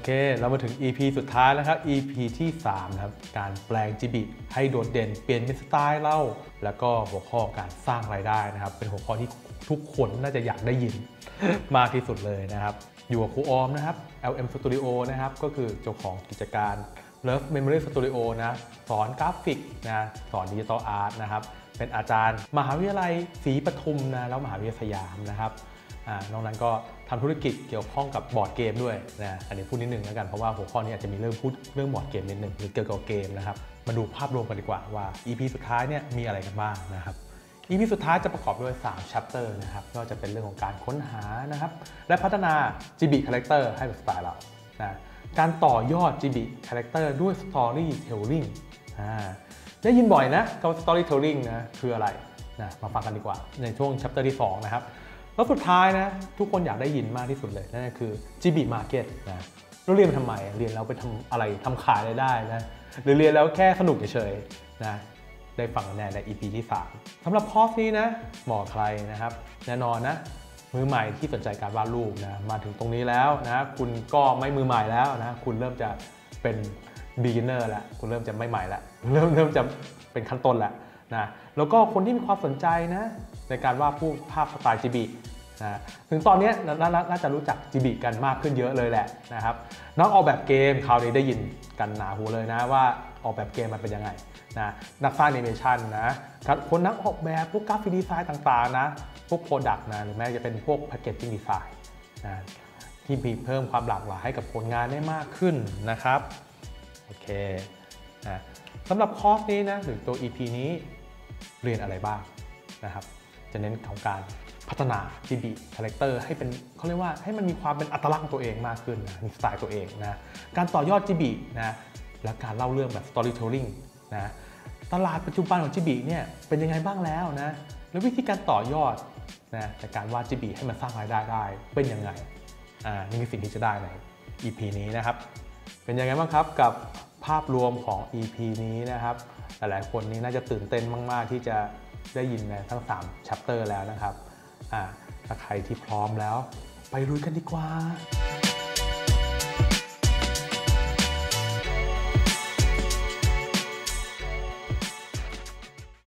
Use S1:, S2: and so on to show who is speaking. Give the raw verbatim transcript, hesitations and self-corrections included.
S1: เคเรามาถึง อี พี สุดท้ายแล้วครับ อี พี ที่สามนะครับการแปลงจิบิให้โดดเด่นเปลี่ยนเป็นสไตล์เล่าแล้วก็หัวข้อการสร้างรายได้นะครับเป็นหัวข้อที่ทุกคนน่าจะอยากได้ยิน มากที่สุดเลยนะครับอยู่กับครูออมนะครับ แอล เอ็ม Studio นะครับก็คือเจ้าของกิจการ Love Memory Studio นะสอนกราฟิกนะสอนดิจิทัลอาร์ตนะครับเป็นอาจารย์มหาวิทยาลัยศรีปทุมนะแล้วมหาวิทยาลัยสยามนะครับนอกนั้นก็ทำธุรกิจเกี่ยวข้องกับบอร์ดเกมด้วยนะอันนี้พูดนิดนึงแล้วกันเพราะว่าหัวข้อนี้อาจจะมีเรื่องพูดเรื่องบอร์ดเกมนิดนึงหรือเกี่ยวกับเกมนะครับมาดูภาพรวมกันดีกว่าว่า อี พี สุดท้ายเนี่ยมีอะไรกันบ้างนะครับ อี พี สุดท้ายจะประกอบด้วยสาม chapter นะครับก็จะเป็นเรื่องของการค้นหานะครับและพัฒนา จิบิ Character ให้เป็นสไตล์เรานะการต่อยอด จิบิ Character ด้วย Storytelling ได้ยินบ่อยนะคำว่า Storytelling นะคืออะไรนะมาฟังกันดีกว่าในช่วง chapter ที่สองนะครับแล้วสุดท้ายนะทุกคนอยากได้ยินมากที่สุดเลยนั่นก็คือ จิบิ Market นะเราเรียนทำไมเรียนแล้วไปทำอะไรทำขายอะไรได้นะหรือเรียนแล้วแค่สนุกเฉยๆนะได้ฟังแน่ใน อี พี ที่สามสำหรับคอร์สนี้นะเหมาะใครนะครับแน่นอนนะมือใหม่ที่สนใจการวาดรูปนะมาถึงตรงนี้แล้วนะคุณก็ไม่มือใหม่แล้วนะคุณเริ่มจะเป็น beginner แล้วคุณเริ่มจะไม่ใหม่แล้วเริ่มเริ่มจะเป็นขั้นต้นแล้วนะแล้วก็คนที่มีความสนใจนะในการวาดรูปภาพสไตล์ จิบิ นะถึงตอนนี้น่าจะรู้จัก จิบิ กันมากขึ้นเยอะเลยแหละนะครับนักออกแบบเกมคราวนี้ได้ยินกันหนาหูเลยนะว่าออกแบบเกมมันเป็นยังไงนะนักสร้างแอนิเมชันนะคนนักออกแบบพวกกราฟิกดีไซน์ต่างๆนะพวกโปรดักต์นะหรือแม้จะเป็นพวกแพคเกจจิ้งดีไซน์นะที่มีเพิ่มความหลากหลายให้กับผลงานได้มากขึ้นนะครับโอเคนะสำหรับคอร์สนี้นะหรือตัว อี พี นี้เรียนอะไรบ้างนะครับจะเน้นของการพัฒนา จิบิ Character ให้เป็นเขาเรียกว่าให้มันมีความเป็นอัตลักษณ์ตัวเองมากขึ้นนะมีสไตล์ตัวเองนะการต่อยอด จิบิ นะและการเล่าเรื่องแบบ Storytelling นะตลาดปัจจุบันของ จิบิ เนี่ยเป็นยังไงบ้างแล้วนะแล้ววิธีการต่อยอดนะในการวาด จิบิ ให้มันสร้างรายได้ได้เป็นยังไงอ่านี่คือสิ่งที่จะได้ใน อี พี นี้นะครับเป็นยังไงบ้างครับกับภาพรวมของ อี พี นี้นะครับหลายๆคนนี้น่าจะตื่นเต้นมากๆที่จะได้ยินในทั้งสาม chapter แล้วนะครับถ้าใครที่พร้อมแล้วไปลุยกันดีกว่า